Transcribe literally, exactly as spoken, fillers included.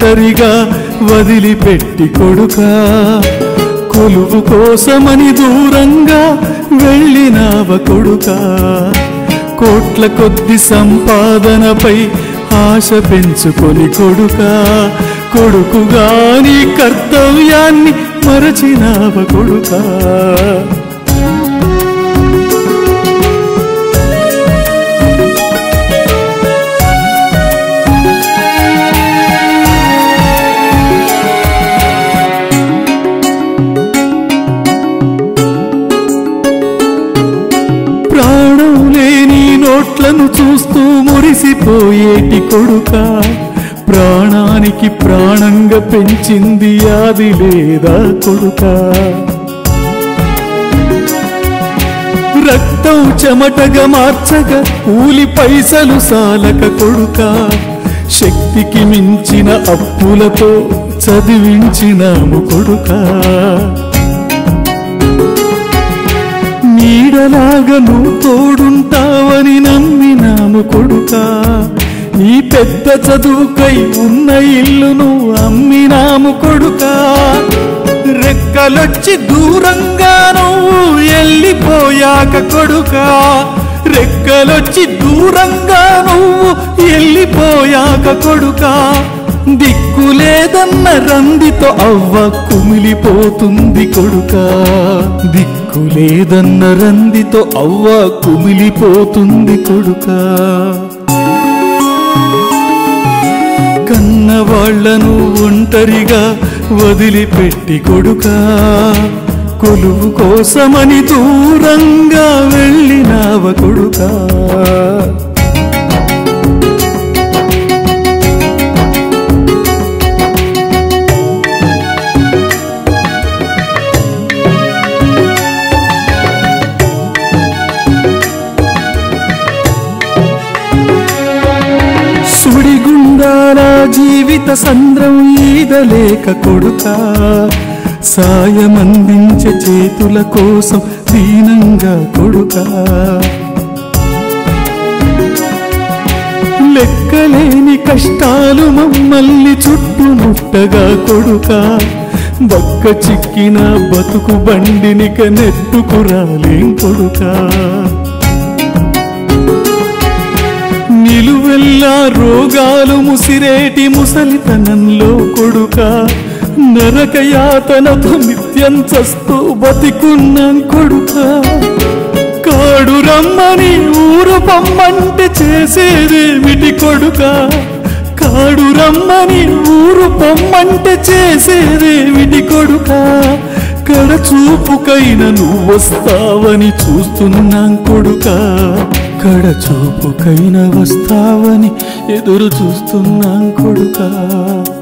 ఒంటరిగా వదిలిపెట్టి కొడుకా కొలువు కోసమని దూరంగా వెళ్ళినావ కొడుకా కోట్ల కొద్ది సంపాదనపై ఆశ పెంచుకొని కొడుకా కొడుకుగా నీ కర్తవ్యాన్ని మరచినావ కొడుకా ప్రాణం లేని నోట్లను చూస్తూ మురిసిపోయేటి కొడుకా ప్రాణానికి ప్రాణంగా పెంచింది అది లేదా కొడుకా రక్తం చెమటగా మార్చగా కూలి పైసలు సాలక కొడుకా శక్తికి మించిన అప్పులతో చదివించినాము కొడుకా నీడలాగా నువ్వు తోడుంటావని నమ్మినాము కొడుకా నీ పెద్ద చదువుకై ఉన్న ఇల్లును అమ్మినాము కొడుకా రెక్కలొచ్చి దూరంగా నువ్వు వెళ్ళిపోయాక కొడుకా రెక్కలొచ్చి దూరంగా నువ్వు వెళ్ళిపోయాక కొడుకా దిక్కులేదన్న రందితో అవ్వ కుమిలిపోతుంది కొడుకా దిక్కులేదన్న రందితో అవ్వ కుమిలిపోతుంది కొడుకా కన్నవాళ్లను ఒంటరిగా వదిలిపెట్టి కొడుకా కొలువు కోసమని దూరంగా వెళ్ళినావ కొడుకా సుడిగుండాల జీవిత సంద్రం ఈదలేక కొడుకా సాయమందించే చేతుల కోసం దీనంగా కొడుకా లెక్కలేని కష్టాలు మమ్మల్ని చుట్టుముట్టగా కొడుకా బక్క చిక్కిన బతుకు బండినిక నెట్టుకురాలేం కొడుకా నిలువెల్లా రోగాలు ముసిరేటి ముసలితనంలో కొడుకా నరక యాతనతో నిత్యం చస్తూ బతికున్నాం కొడుకా కాడు రమ్మని ఊరు పొమ్మంటే చేసేదేమిటి కొడుకా కాడు రమ్మని ఊరు పొమ్మంటే చేసేదేమిటి కొడుకా కడచూపుకైన నువ్వు వస్తావని చూస్తున్నాం కొడుకా కడచూపుకైన వస్తావని ఎదురు చూస్తున్నాం కొడుకా